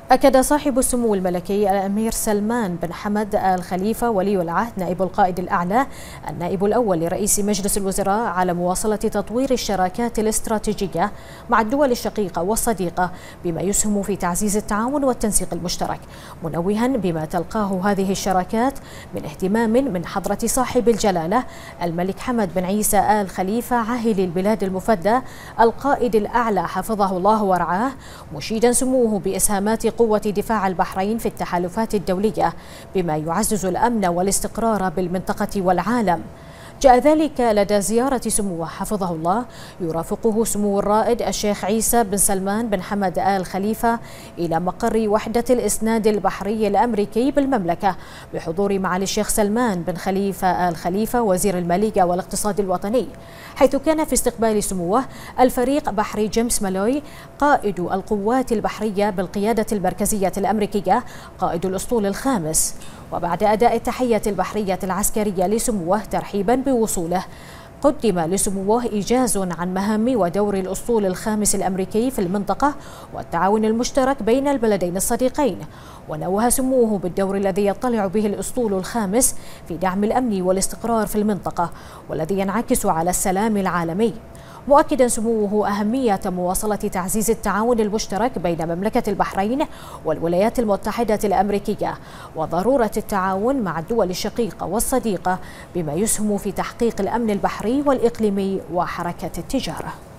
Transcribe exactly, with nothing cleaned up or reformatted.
أكد صاحب السمو الملكي الأمير سلمان بن حمد آل خليفة ولي العهد نائب القائد الأعلى النائب الأول لرئيس مجلس الوزراء على مواصلة تطوير الشراكات الاستراتيجية مع الدول الشقيقة والصديقة بما يسهم في تعزيز التعاون والتنسيق المشترك، منوها بما تلقاه هذه الشراكات من اهتمام من حضرة صاحب الجلالة الملك حمد بن عيسى آل خليفة عاهل البلاد المفدى القائد الأعلى حفظه الله ورعاه، مشيدا سموه بإسهامات قوة دفاع البحرين في التحالفات الدولية بما يعزز الأمن والاستقرار بالمنطقة والعالم. جاء ذلك لدى زيارة سموه حفظه الله يرافقه سمو الرائد الشيخ عيسى بن سلمان بن حمد آل خليفة إلى مقر وحدة الإسناد البحري الأمريكي بالمملكة بحضور معالي الشيخ سلمان بن خليفة آل خليفة وزير المالية والاقتصاد الوطني، حيث كان في استقبال سموه الفريق بحري جيمس مالوي قائد القوات البحرية بالقيادة المركزية الأمريكية قائد الأسطول الخامس. وبعد أداء التحية البحرية العسكرية لسموه ترحيبا بوصوله، قدم لسموه إيجاز عن مهام ودور الأسطول الخامس الأمريكي في المنطقة والتعاون المشترك بين البلدين الصديقين، ونوه سموه بالدور الذي يطلع به الأسطول الخامس في دعم الأمن والاستقرار في المنطقة والذي ينعكس على السلام العالمي، مؤكدا سموه أهمية مواصلة تعزيز التعاون المشترك بين مملكة البحرين والولايات المتحدة الأمريكية وضرورة التعاون مع الدول الشقيقة والصديقة بما يسهم في تحقيق الأمن البحري والإقليمي وحركة التجارة.